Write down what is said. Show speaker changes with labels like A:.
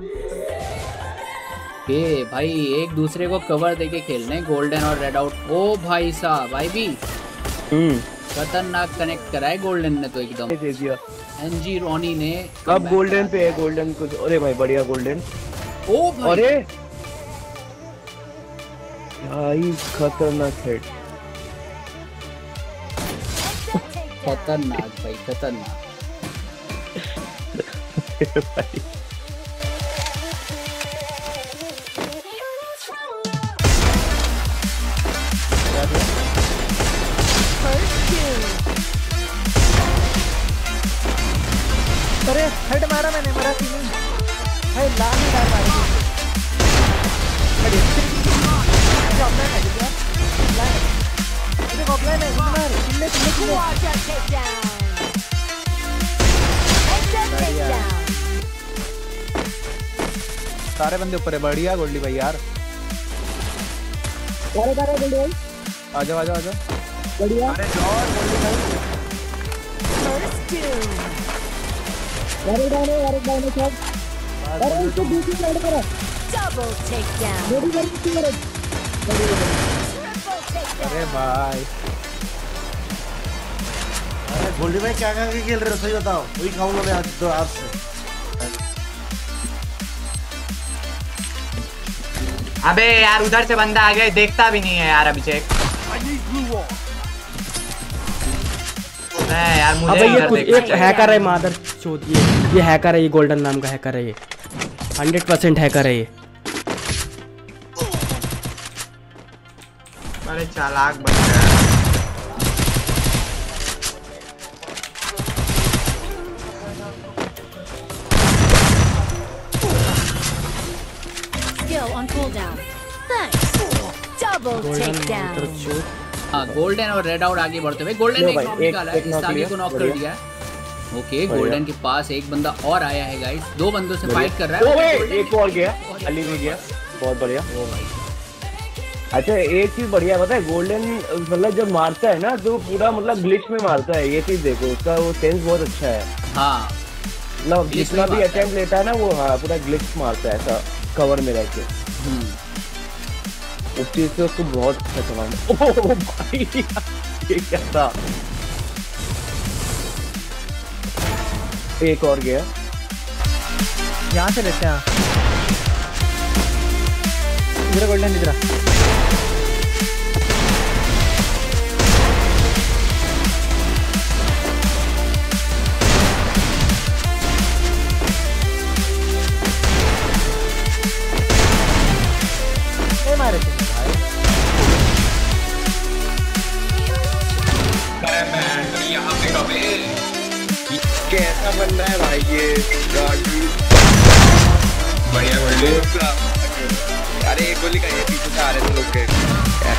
A: ये भाई एक दूसरे को कवर देके खेलने गोल्डन और रेड आउट। ओ भाई साहब भाई भी खतरनाक कनेक्ट करा है गोल्डन ने तो एकदम
B: दे दिया।
A: एनजी रोनी ने
B: अब गोल्डन पे है, गोल्डन कुछ। अरे भाई बढ़िया गोल्डन।
A: ओ भाई
B: अरे भाई खतरनाक हेड।
A: खतरनाक भाई खतरनाक।
B: भाई
C: अरे हेड मारा मैंने, मरा थी नहीं। भाई लाल ही डाल मारी। अरे ऑफलाइन है क्या? ऑफलाइन है मार। किल्ले
D: सारे बंदे ऊपर है। बढ़िया गोल्डी भाई यार।
C: गोल्डी भाई
D: आ जाओ आ जाओ आ जाओ।
C: बढ़िया।
D: अरे जोर गोल्डी भाई।
C: अरे डाउन सब। अरे इसको दूसरी साइड पर डबल टेक डाउन।
D: अरे भाई
E: गोल्डी भाई क्या क्या खेल रहे हो सही बताओ, वही खाऊंगा मैं आज तो आपसे।
F: अबे यार उधर से बंदा आ गया, देखता भी नहीं है यार अभिषेक। यार मुझे
G: अबे ये कुछ एक हैकर है मादर चोद। ये हैकर है, ये गोल्डन नाम का हैकर है। ये 100% हैकर है ये।
F: अरे चालाक बंदा है।
H: Skill on cooldown. Thanks. Double takedown.
A: हाँ गोल्डन और रेड आउट आगे बढ़ते हुए। गोल्डन ने एक नॉक निकाला है, इस आगे को नॉक कर दिया। ओके गोल्डन के पास एक बंदा और आया है गाइस, दो बंदों से फाइट कर रहा है।
B: एक और गया, अली भी गया। बहुत बढ़िया। ओ भाई अच्छा एक चीज बढ़िया पता है, गोल्डन मतलब जब मारता है ना तो पूरा मतलब ग्लिच में मारता है। ये चीज देखो, उसका वो सेंस बहुत अच्छा है।
A: हाँ
B: मतलब जितना भी अटेम्प्ट लेता है ना वो हाँ पूरा ग्लिच मारता है ऐसा कवर में रह के। उस चीज से उसको बहुत अच्छा चला। ओह भाई ये क्या था। एक और गया।
C: यहाँ से लेते हैं। इधर गोल्डन इधर। मारे थे
F: यहाँ पे कभी
B: कैसा बन रहा है भाई ये गाड़ी।
F: बढ़िया गोल्डी।
B: अरे एक गोली का ये पीछे से आ रहे थे लोग के।